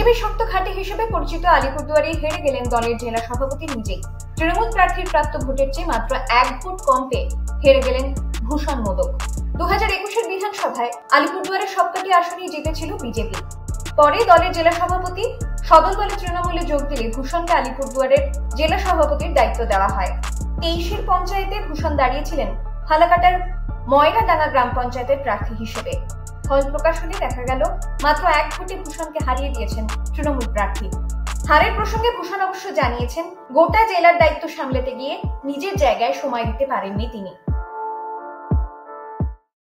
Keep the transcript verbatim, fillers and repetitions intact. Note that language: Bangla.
শক্ত ঘাঁটি হিসেবে পরিচিত আলিপুরদুয়ারে হেরে গেলেন দলের জেলা সভাপতি নিজেই। তৃণমূল প্রার্থীর প্রাপ্ত ভোটের চেয়ে মাত্র এক ভোট কম পেয়ে হেরে গেলেন ভূষণ মোদক। দু হাজার একুশের বিধানসভায় আলিপুরদুয়ারের সবকটি আসনেই জিতেছিল বিজেপি। পরে দলের জেলা সভাপতি সদল দলে তৃণমূলে যোগ দিলে ভূষণকে আলিপুরদুয়ারের জেলা সভাপতির দায়িত্ব দেওয়া হয়। তেইশের পঞ্চায়েতে ভূষণ দাঁড়িয়েছিলেন ফালাকাটার ময়রাডাঙ্গা গ্রাম পঞ্চায়েতের প্রার্থী হিসেবে। ফল প্রকাশ হলে দেখা গেল মাত্র এক ভোটে ভূষণকে হারিয়ে দিয়েছেন তৃণমূল প্রার্থী। হারের প্রসঙ্গে ভূষণ অবশ্য জানিয়েছেন, গোটা জেলার দায়িত্ব সামলাতে গিয়ে নিজের জায়গায় সময় দিতে পারেননি তিনি।